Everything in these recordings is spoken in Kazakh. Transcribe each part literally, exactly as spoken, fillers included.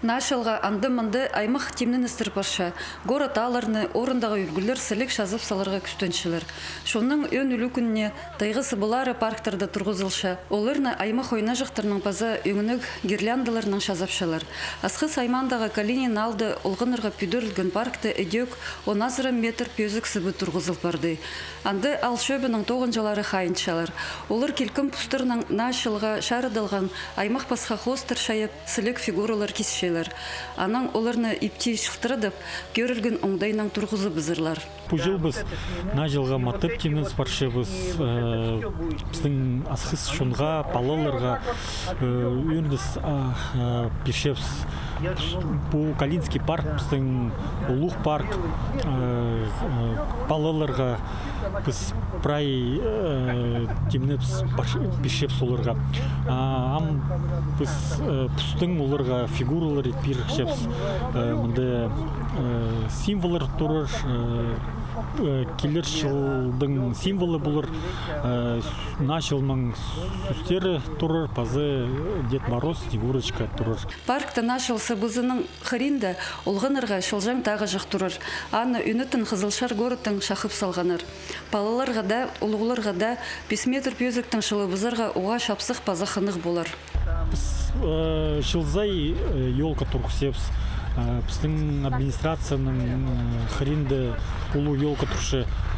Нашылға анды-мынды аймақ темнен істірпарша, город аларны орындағы үргілер сілік шазып саларға күстеншілер. Шоның өн үлі күніне тайғысы бұлары парктарда тұрғызылша, оларны аймақ ойна жақтарының база өңінік гирляндаларының шазапшалар. Асқы саймандағы Калинин алды олғынырға пүйдірілген паркты әдек он метр пөзік сібі тұрғызыл барды. Анды ал шөбінің тоғынжалары хайыншалар. Олар келкім пұстырның нашылға шарыдылған аймақ басқа хостыр шайып сілік фигуралар кесшелер. Аның оларны ипти шықтырыдып, көрілген оңдайнан тұрғызы бұзырлар. Бұл жыл біз на жылға матып темін спаршы біз біздің асқыз шынға, палаларға өндіс пешепс. Бұл Калинский парк, біздің Улух парк, палаларға біз прай темін пешепс оларға. Ам біз пұстың оларға фигуралар етпір шепс. Мұнда символар тұрыр, келер жылдың символы болыр, нашылмың сүстері тұрыр, пазы Дед Мороз, Снегурочка тұрыр. Паркта нашыл сыбызының қыринді олғынырға шылжаң тағы жақ тұрыр. Аны үнітін Қызылшар городтың шақып салғаныр. Палаларға да, ұлғыларға да бес метр пөзіктің шылы бұзарға оға шапсық пазақынық болар. Біз шылзай елка тұрғысепс. Біздің администрацияның қыринді ұлу елка тұршы.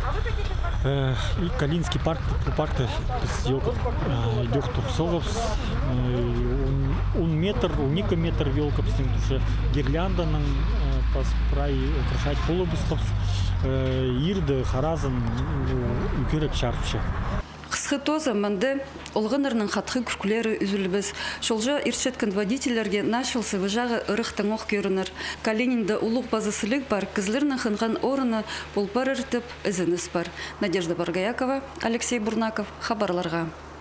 И Калинский парк, паркты біз елка дек тұрсылғыз. он метр, он екі метр елка біздің тұршы. Гирлянданың прай тұршайт болы бұзғыз. Ирді, Харазын үкерек шарпшы. Қысқы тозы мәнді олғынырның қатқы күркілері үзілібіз. Шолжа иршеткен водителерге нашылсы выжағы ұрықтың оқ көрінір. Калининді ұлық базысылық бар, кізлерінің қынған орыны бұл бар іртіп ізініс бар. Надежда Баргаякова, Алексей Бурнаков, хабарларға.